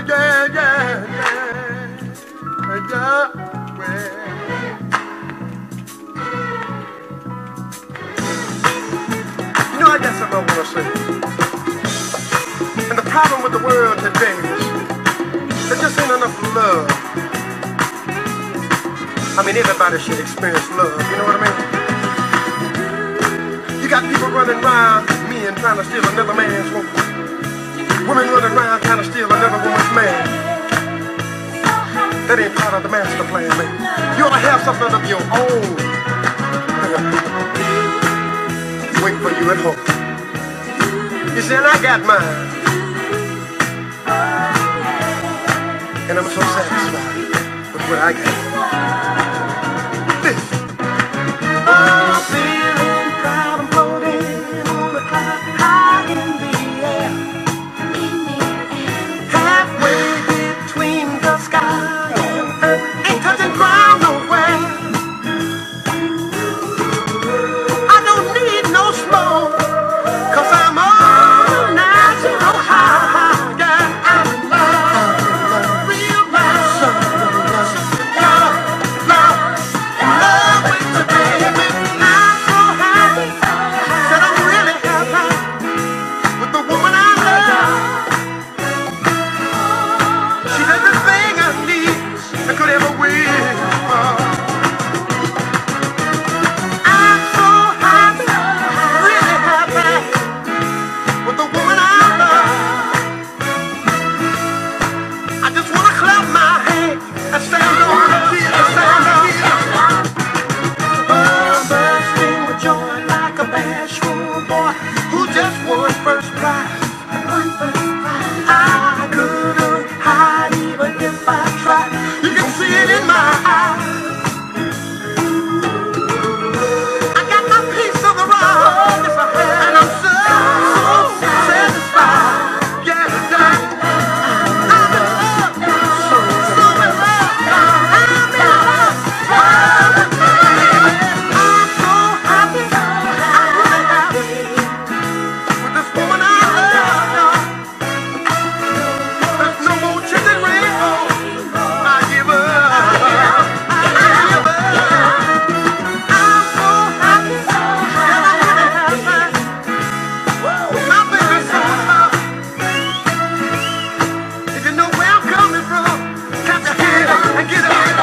yeah, yeah, yeah, well. You know, I got something I want to say. And the problem with the world today is there just ain't enough love. I mean, everybody should experience love, you know what I mean? You got people running around, men trying to steal another man's woman. Women running around trying to steal another woman's man. That ain't part of the master plan, man. You ought to have something of your own. Wait for you at home. You said, I got mine. And I'm so satisfied with what I got. Listen. Oh, feeling proud and floating on the cloud high in the air. Halfway between the sky and earth, ain't touching ground nowhere. I don't need no smoke, 'cause I'm all natural high. Yeah, I'm in love, real love, love with the baby. I'm so happy that I'm really happy with the woman I love. She's everything I need I could ever wish for. I'm so happy, really happy with the woman I love. I just wanna clap my hands and stand on the feet and stand on. I'm bursting with joy like a bashful boy who just won first prize. I couldn't hide even if I tried. You can see it in my eyes. I got my piece of the road, and I'm so satisfied. Yeah, yeah. I'm in love, so in love. I'm in love. I'm so happy, I'm really happy with this woman I love. There's no more chicken rainbow. I give up. I give up. I'm so happy, and I'm really happy. My baby's so in love. If you know where I'm coming from, clap your hands and get up.